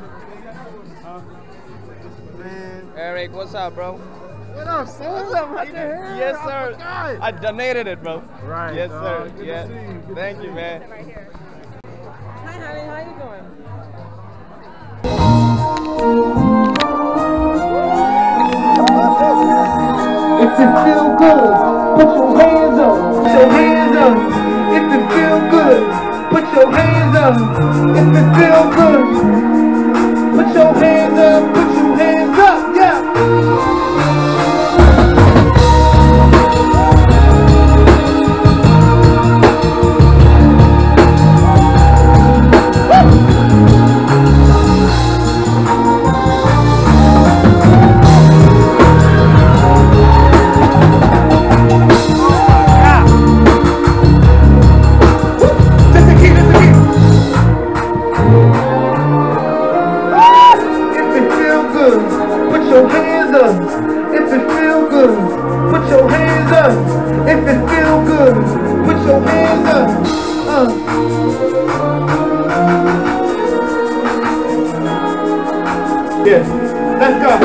Man. Eric, what's up, bro? What up, son? What's up, my hair? Yes, sir. I donated it, bro. Right. Yes, dog. sir. Good Yeah. to see you. Good Thank to you, see man. Right here. Hi, honey. How you doing? If it feel good, put your hands up. Put your hands up. If it feel good, put your hands up. If it feel good, put your hands up. Put your hands up. Yeah. If it feel good, put your hands up. If it feel good, put your hands up. Yeah, let's go.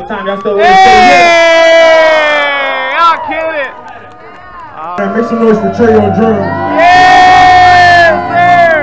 time. Y'all still with us? Say Hey! Y'all killed it! yeah. Make some noise for Trey on drums. Yes, sir!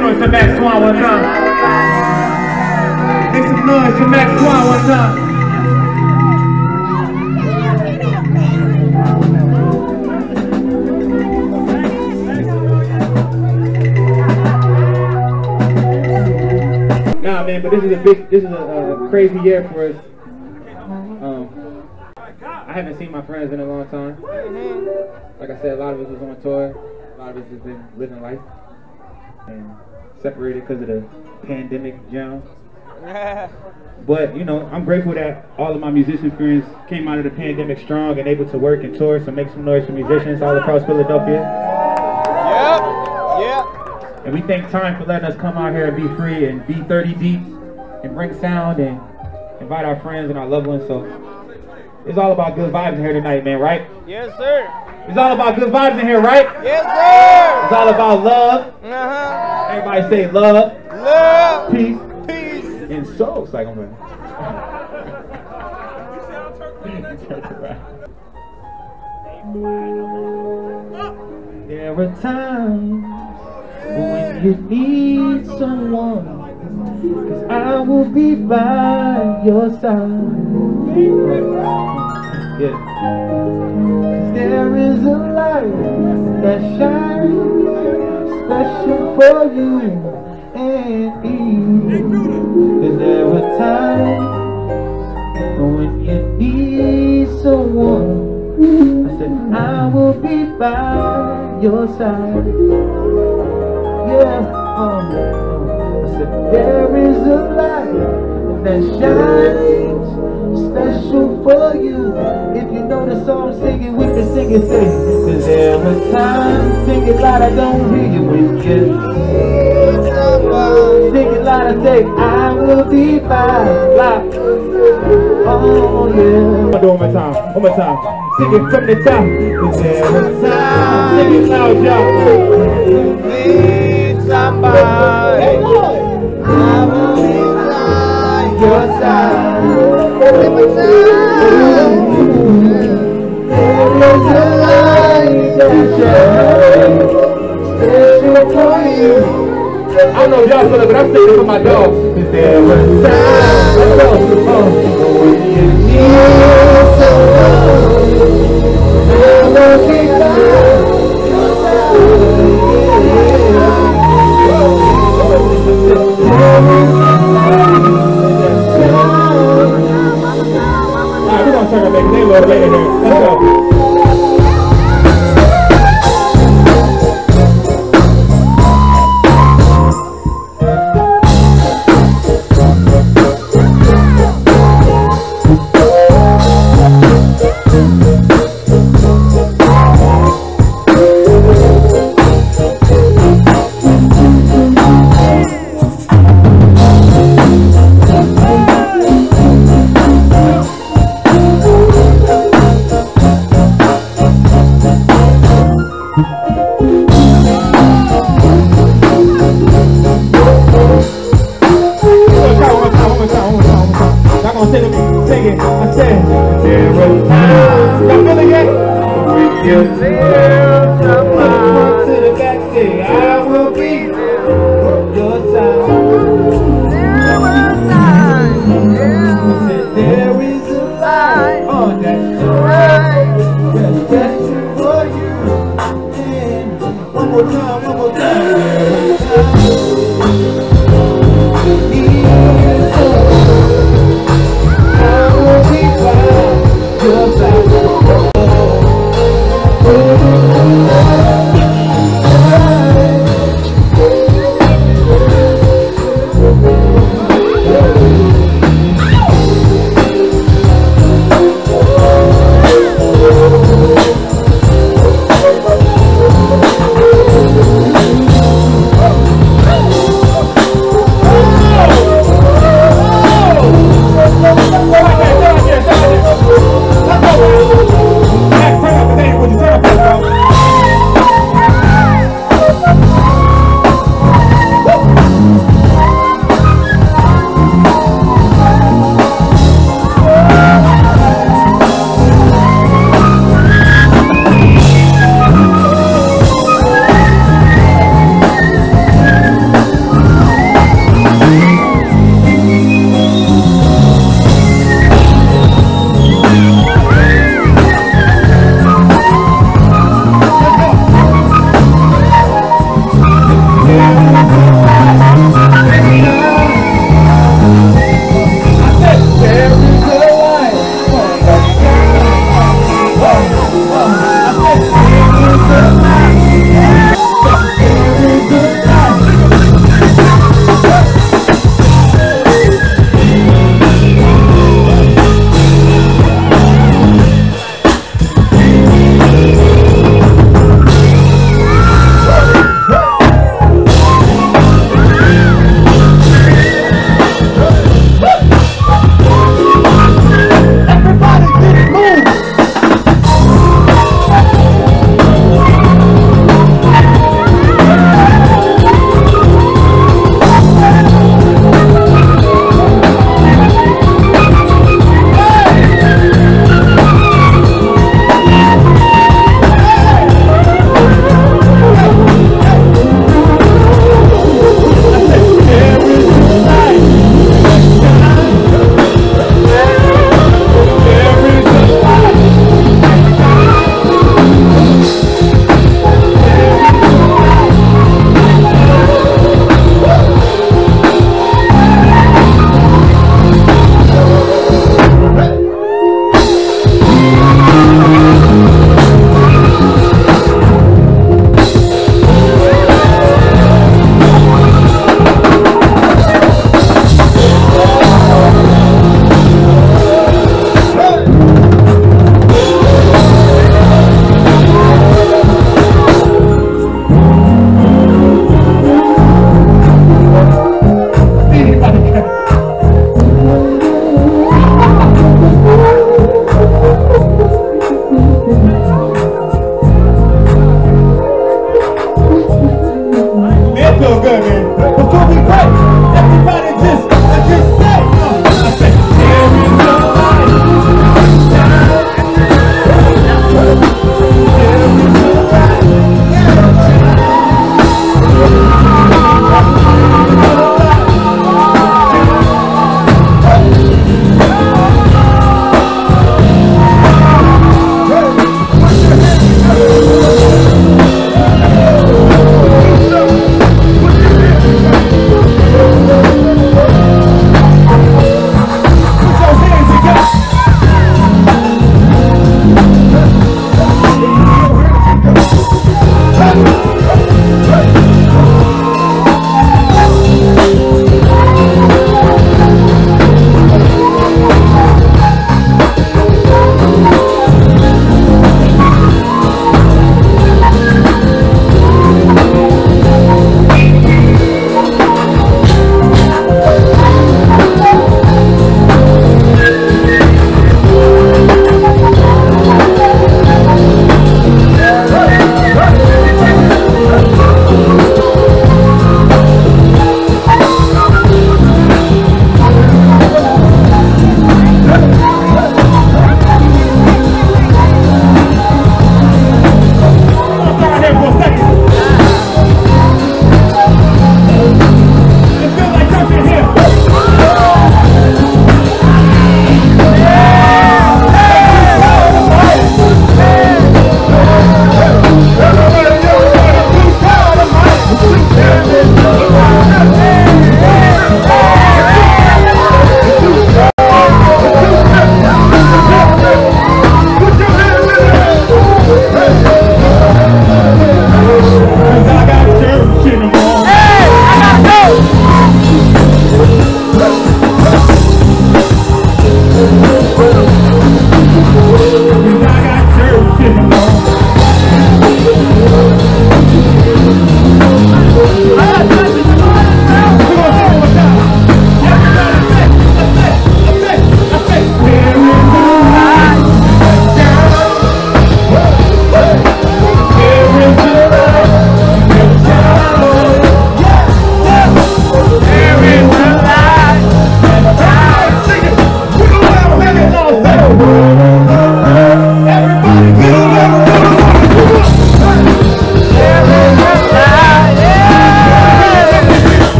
Max Swan one time. man, but this is a crazy year for us. I haven't seen my friends in a long time. Like I said, a lot of us was on tour. A lot of us has been living life and separated because of the pandemic, John. But you know, I'm grateful that all of my musician friends came out of the pandemic strong and able to work and tour. So make some noise for musicians all across Philadelphia. Yep. And we thank Time for letting us come out here and be free and be 30 deep and bring sound and invite our friends and our loved ones. So it's all about good vibes in here tonight, man, right? Yes, sir. It's all about good vibes in here, right? Yes, sir. It's all about love. Everybody say love. Love. Peace. Peace. And soul. It's like I'm ready. There are times when you need someone, 'cause I will be by your side. Yeah. 'Cause there is a light that shines special for you and me. 'Cause there are times when you need someone, I said I will be by your side. Yeah. I said there is a light that shines special for you. If you know the song, sing it, we can sing it, say. 'Cause there are times, sing it loud, I don't hear you when you sing it loud, I say, I will be by. Oh yeah. I'll do it one more time, one more time. Sing it from the top. 'Cause there are times, sing it loud, y'all. Need somebody. Hey, Lord. I will be by your side. There is a light that shines special for you. I don't know if y'all feel it, but I'm singing for my dogs. 'Cause there were times when you need someone, I will be by your side. Alright, we're gonna turn it back. They a little later here. Let's go. Sing it. I said, there were times. Y'all feel it yet? When you feel someone to the back, say, I will be your side. There were times. I said, there is a light that shines special for you. And one more time, one more time. There were times.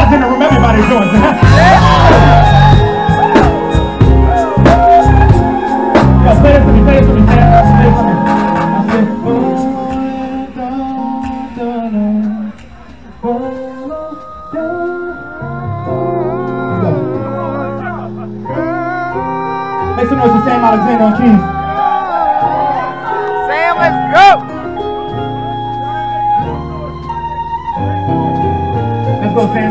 guys in the room, everybody's doing it. Yo, play this to me, Sam. Play this to me. I said, make some noise for Sam Alexander on keys. Sam, let's go! Let's go, Sam.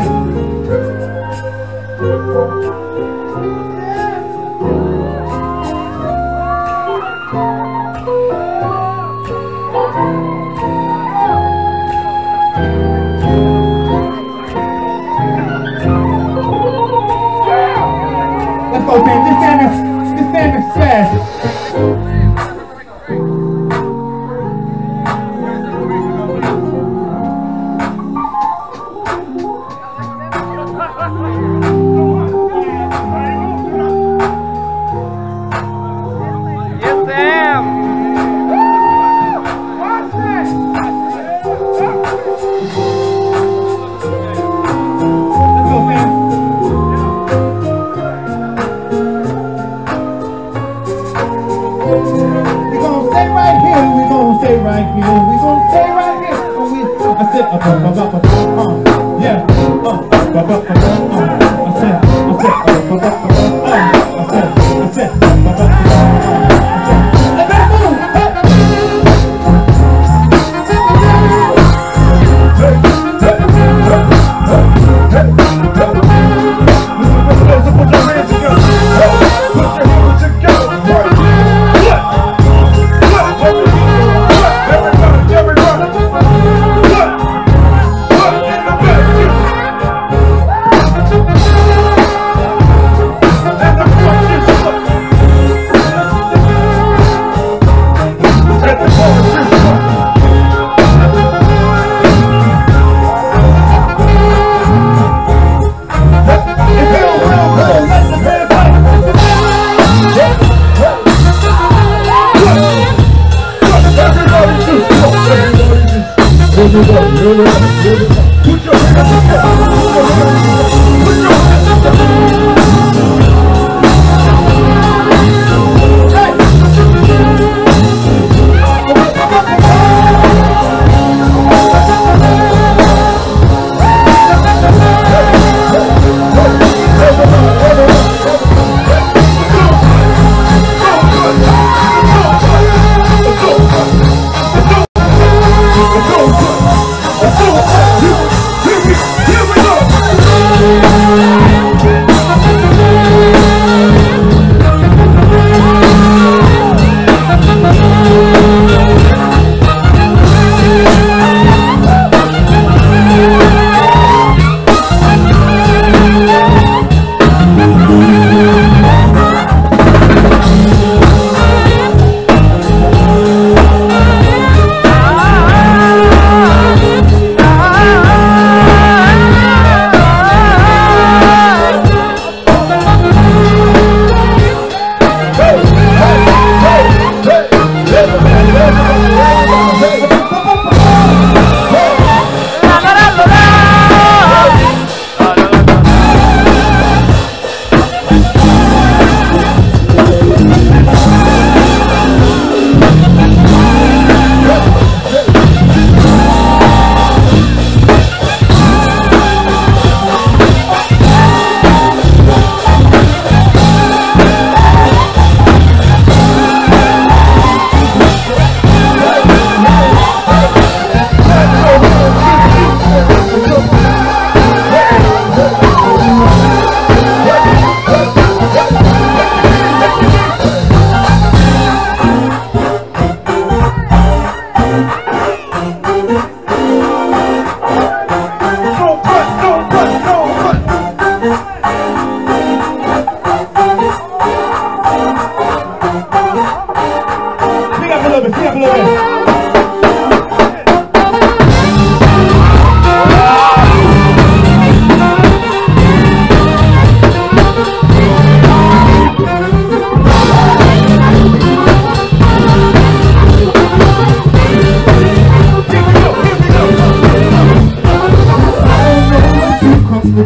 Let's go, Sam. This Sam is fast. Yes, Sam! Let's go, Sam. We gon' stay right here. We gon' stay right here. We gon' stay right here. I said, yeah, I said,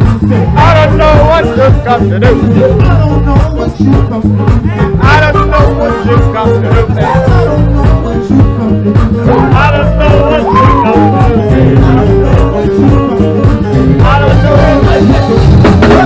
I don't know what you come to do. I don't know what you come to do. I don't know what you come to do. I don't know what you come to do. I don't know what you come to do. I don't know what you come to do. I don't know what you come to do.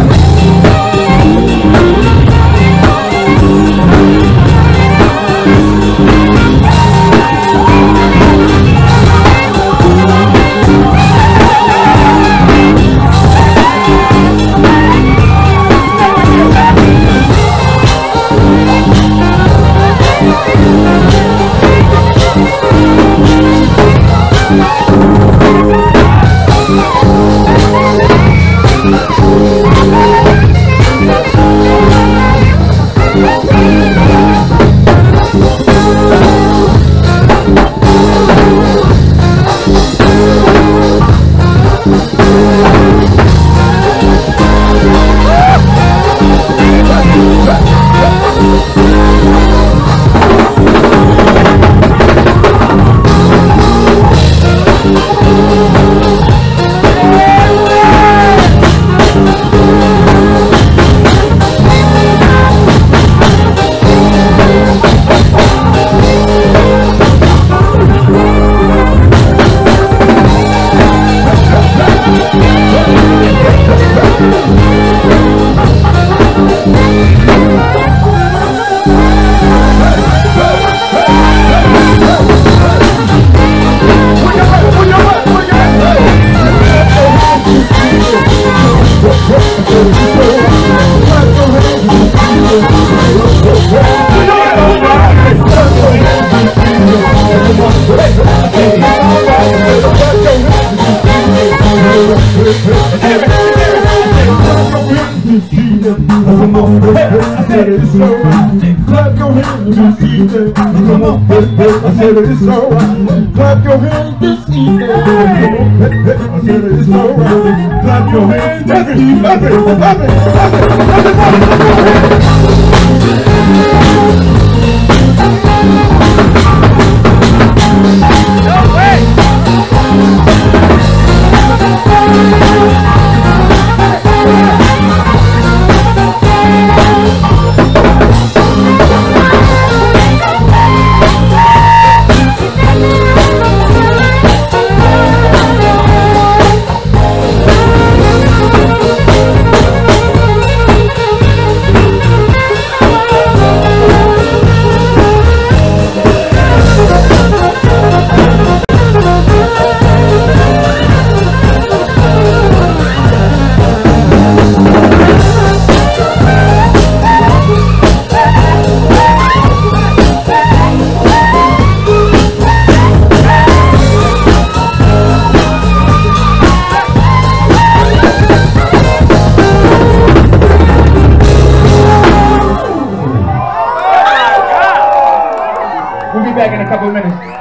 I said it's alright. Clap your hands this evening. Come on, I said it's alright. Clap your hands this evening. I said it's alright. Clap your hands this evening. No way! We'll be back in a couple of minutes.